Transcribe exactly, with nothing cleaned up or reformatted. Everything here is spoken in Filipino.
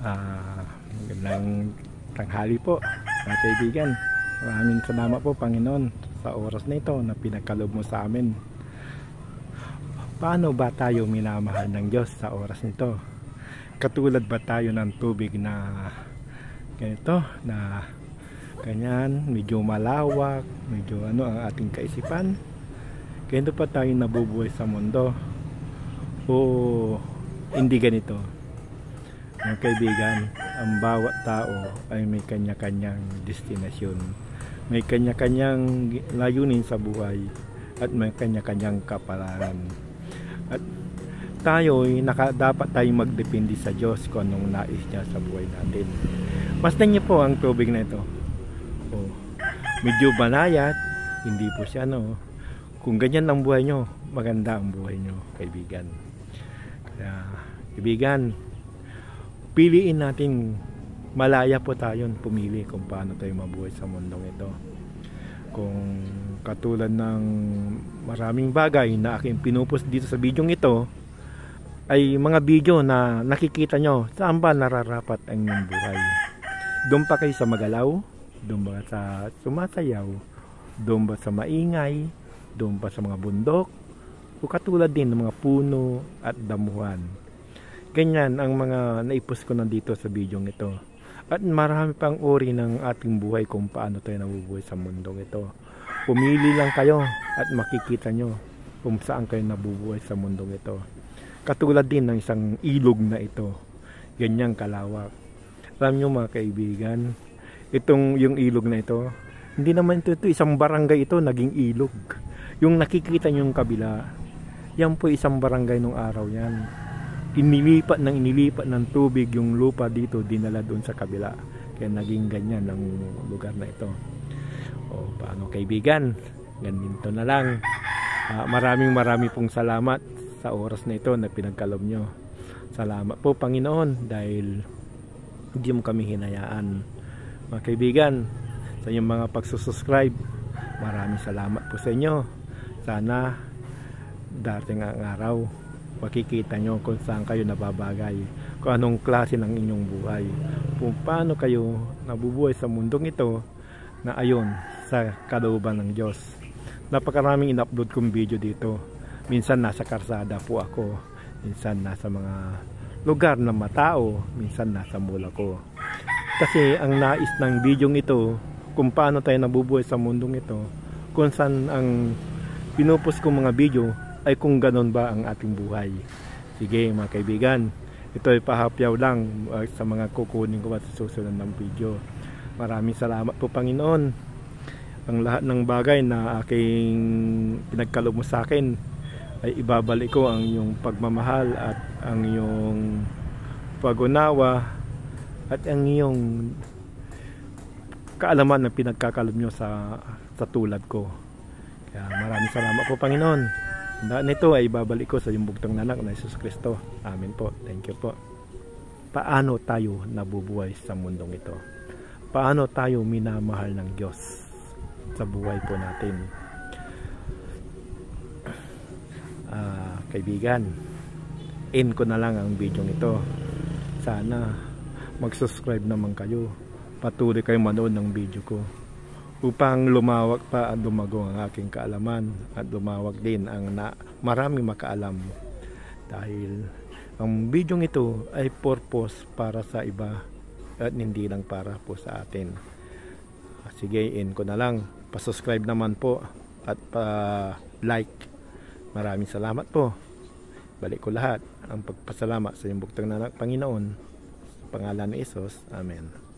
Ah, magandang tanghali po mga kaibigan. Maraming salamat po Panginoon sa oras na ito na pinagkaloob mo sa amin. Paano ba tayo minamahal ng Diyos sa oras nito? Katulad ba tayo ng tubig na ganito, na ganyan, medyo malawak, medyo ano ang ating kaisipan? Ganito pa tayo nabubuhay sa mundo? O hindi ganito? Mga kaibigan, ang bawat tao ay may kanya-kanyang destinasyon, may kanya-kanyang layunin sa buhay, at may kanya-kanyang kapalaran. At tayo ay naka, dapat tayong magdepende sa Diyos kung anong nais niya sa buhay natin. Masdan niyo po ang tubig na ito. Oh, medyo banayat, hindi po siya, no? Kung ganyan ang buhay nyo, maganda ang buhay nyo, kaibigan. Kaya, kaibigan, piliin natin, malaya po tayong pumili kung paano tayo mabuhay sa mundong ito. Kung katulad ng maraming bagay na aking pinupost dito sa video ito, ay mga video na nakikita nyo saan ba nararapat ang inyong buhay. Doon pa kayo sa magalaw, doon ba sa sumasayaw, doon ba sa maingay, doon ba sa mga bundok, o katulad din ng mga puno at damuhan. Ganyan ang mga naipos ko nandito sa video ito. At marami pang uri ng ating buhay kung paano tayo nabubuhay sa mundong ito. Pumili lang kayo at makikita nyo kung saan kayo nabubuhay sa mundong ito. Katulad din ng isang ilog na ito. Ganyang kalawak. Alam nyo mga kaibigan, itong yung ilog na ito, hindi naman ito, ito isang barangay ito, naging ilog. Yung nakikita nyo yung kabila, yan po isang barangay nung araw yan. Inilipat ng inilipat ng tubig yung lupa dito, dinala doon sa kabila, kaya naging ganyan ang lugar na ito. O paano kaibigan, ganito na lang. uh, maraming marami pong salamat sa oras na ito na pinagkaloob nyo. Salamat po Panginoon dahil hindi mo kami hinayaan. Mga kaibigan, sa inyong mga pagsusubscribe, maraming salamat po sa inyo. Sana dating ang araw, makikita nyo kung saan kayo nababagay, kung anong klase ng inyong buhay, kung paano kayo nabubuhay sa mundong ito na ayon sa kalooban ng Diyos. Napakaraming in-upload kong video dito. Minsan nasa karsada po ako, minsan nasa mga lugar na matao, minsan nasa mula ko. Kasi ang nais ng video ito, kung paano tayo nabubuhay sa mundong ito, kung saan ang pinupos kong mga video ay kung ganon ba ang ating buhay. Sige mga kaibigan, ito ay pahapyaw lang uh, sa mga kukunin ko at susunod ng video. Maraming salamat po Panginoon. Ang lahat ng bagay na aking pinagkaloob mo sa akin ay ibabalik ko, ang iyong pagmamahal at ang iyong pag-unawa at ang iyong kaalaman na pinagkakaloob nyo sa, sa tulad ko. Kaya maraming salamat po Panginoon. Dahil nito ay babalik ko sa yung bugtong na anak na Jesus Kristo. Amen po. Thank you po. Paano tayo nabubuhay sa mundong ito? Paano tayo minamahal ng Diyos sa buhay po natin? Uh, kaibigan, end ko na lang ang video ito. Sana mag-subscribe naman kayo. Patuloy kayo manood ng video ko, upang lumawak pa at lumago ang aking kaalaman at lumawak din ang na maraming makaalam, dahil ang video ito ay purpose para sa iba at hindi lang para po sa atin. Sige, in ko na lang. Pa-subscribe naman po at pa-like. Maraming salamat po. Balik ko lahat ang pagpasalamat sa iyong bugtong na anak Panginoon, sa pangalan ni Jesus. Amen.